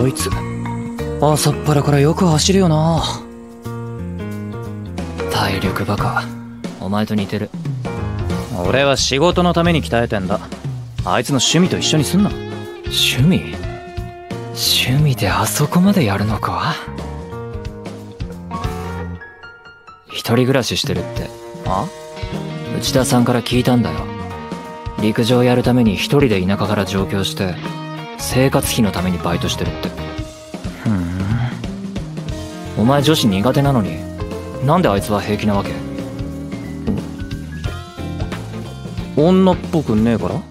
こいつ朝っぱらからよく走るよな。体力バカ。お前と似てる。俺は仕事のために鍛えてんだ。あいつの趣味と一緒にすんな。趣味であそこまでやるのか。一人暮らししてるって。あ？内田さんから聞いたんだよ。陸上やるために一人で田舎から上京して生活費のためにバイトしてるって。ふん。お前女子苦手なのになんであいつは平気なわけ？女っぽくねえから？